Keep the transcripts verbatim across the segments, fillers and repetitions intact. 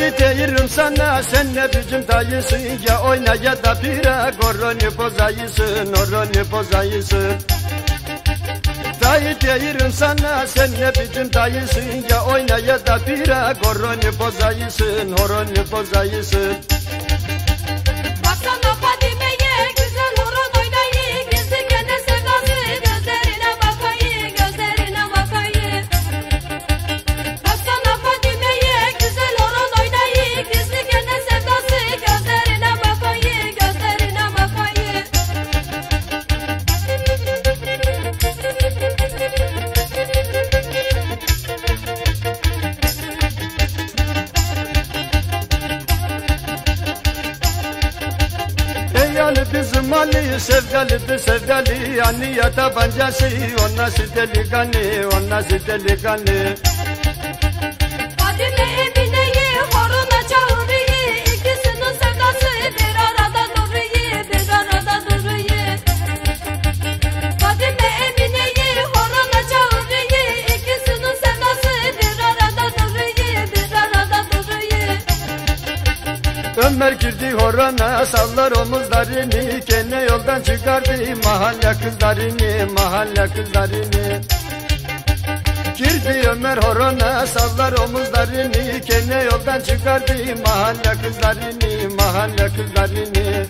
Dayı deyirim sana, sen ne biçim dayısın? Ya oyna ya da pire, koronu bozayısın, oronu bozayısın. Dayı deyirim sana, sen ne biçim dayısın? Ya oyna ya da pire, koronu bozayısın, oronu bozayısın. Baksana Fadime'ye, güzel horon oynayı, gizli kendi sevdası, gözlerine bakayı, gözlerine bakayı. Baksana Fadime'ye, güzel horon oynayı, gizli kendi sevdası, gözlerine bakayı, gözlerine bakayı. Ey Ali bizim Ali, sevdalı bir sevdalı, anniye tabancası, o nasıl delikanlı, o nasıl delikanlı. Fadime Emine'yi horona çağırıyor, ikisinin sevdası bir arada duruyor, bir arada duruyor. Fadime Emine'yi horona çağırıyor, ikisinin sevdası bir arada duruyor, bir arada duruyor. Ömer girdi horona, sallar omuzlarını, gene yoldan çıkardı mahalle kızlarını, mahalle kızlarını. Girdi Ömer horona, sallar omuzlarını, gene yoldan çıkardı mahalle kızlarını, mahalle kızlarını.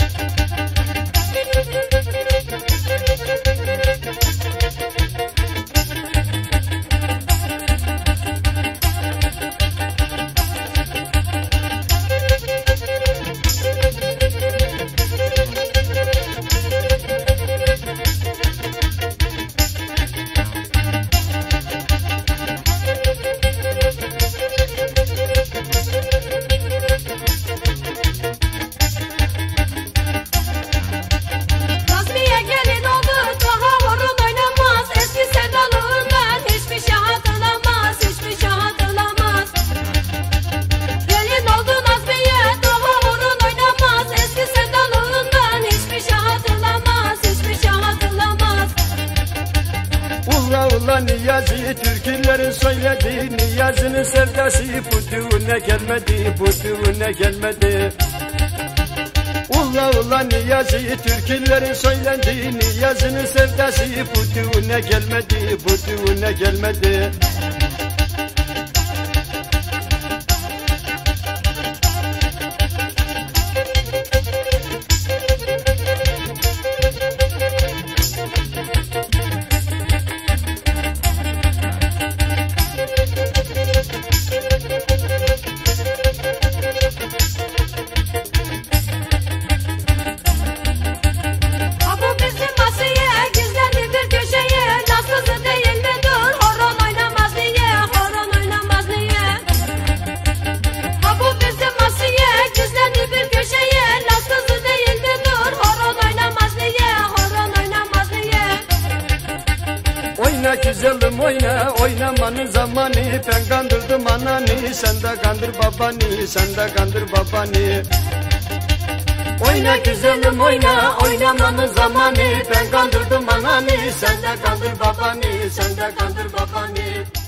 Nazmiye gelin oldu, daha horon oynamaz, eski sevdalığından hiçbir şey hatırlamaz, hiçbir şey hatırlamaz. Gelin oldu Nazmiye, daha horon oynamaz, eski sevdalığından hiçbir şey hatırlamaz, hiçbir şey hatırlamaz. Ula ula Niyazi, türkülerin söyledi, Niyazi'nin sevdası bu düğüne gelmedi, bu düğüne gelmedi. Ula ula Niyazi, türkülerin söylendi, Niyazi'nin sevdası bu düğüne gelmedi, bu düğüne gelmedi. Ha bu bizim Asiye, gizlendi bir köşeye, nasılsın değil mi dur, horon oynamaz diye, horon oynamaz diye. Ha bu bizim Asiye, gizlendi bir köşeye, nasılsın değil mi dur, horon oynamaz diye, horon oynamaz diye. Oyna güzelim oyna, oynamanın zamanı, ben kandırdım ananı, sen de kandır babanı, sen de kandır babanı. Oyna güzelim oyna, oynamanın zamanı, ben kandırdım ananı, sen de kandır babanı, sen de kandır babanı.